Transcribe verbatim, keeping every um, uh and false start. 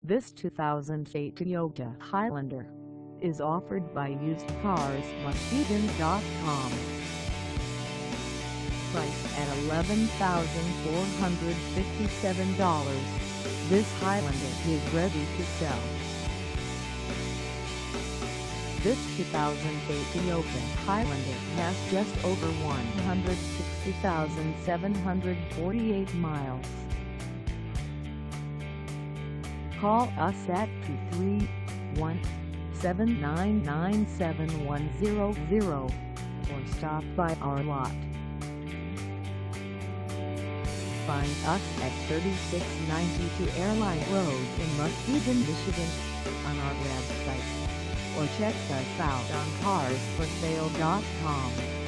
This two thousand eight Toyota Highlander is offered by used cars muskegon dot com. Priced at eleven thousand four hundred fifty-seven dollars, this Highlander is ready to sell. This two thousand eight Toyota Highlander has just over one hundred sixty thousand seven hundred forty-eight miles. Call us at two three one, seven nine nine, seven one zero zero or stop by our lot. Find us at thirty-six ninety-two Airline Road in Muskegon, Michigan on our website, or check us out on cars for sale dot com.